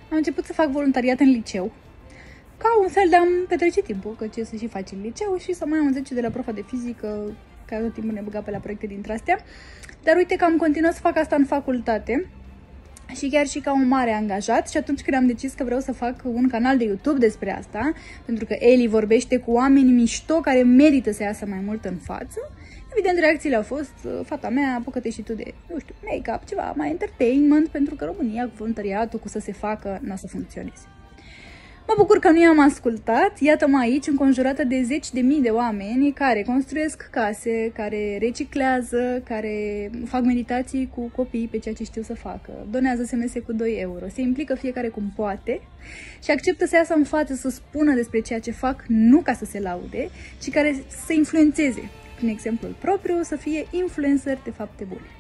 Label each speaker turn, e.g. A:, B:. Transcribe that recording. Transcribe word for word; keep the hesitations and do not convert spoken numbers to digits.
A: am început să fac voluntariat în liceu. Ca un fel de a-mi petrece timpul, că ce să și faci în liceu, și să mai am zece de la profa de fizică, care tot timpul ne băga pe la proiecte dintre astea. Dar uite că am continuat să fac asta în facultate și chiar și ca un mare angajat. Și atunci când am decis că vreau să fac un canal de YouTube despre asta, pentru că Eli vorbește cu oameni mișto care merită să iasă mai mult în față, evident reacțiile au fost: fata mea, apucă-te și tu de, nu știu, make-up, ceva mai entertainment, pentru că România cu voluntariatul, cu să se facă, n-a să funcționeze. Mă bucur că nu i-am ascultat. Iată-mă aici, înconjurată de zeci de mii de oameni care construiesc case, care reciclează, care fac meditații cu copii pe ceea ce știu să facă, donează S M S cu doi euro, se implică fiecare cum poate și acceptă să iasă în față să spună despre ceea ce fac, nu ca să se laude, ci care să influențeze prin exemplul propriu, să fie influencer de fapte bune.